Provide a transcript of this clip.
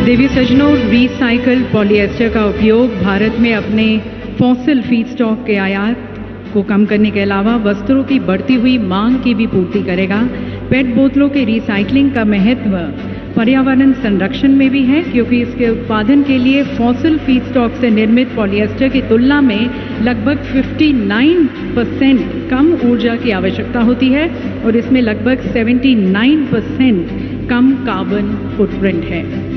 देवी सज्जनों, recycle polyester का उपयोग भारत में अपने फॉसिल फीडस्टॉक के आयात को कम करने के अलावा वस्त्रों की बढ़ती हुई मांग की भी पूर्ति करेगा। पेट बोतलों के रिसाइकलिंग का महत्व पर्यावरण संरक्षण में भी है, क्योंकि इसके उत्पादन के लिए फॉसिल फीडस्टॉक से निर्मित पॉलिएस्टर की तुलना में लगभग 59% कम ऊर्जा की आवश्यकता होती है और इसमें लगभग 79% कम कार्बन फुटप्रिंट है।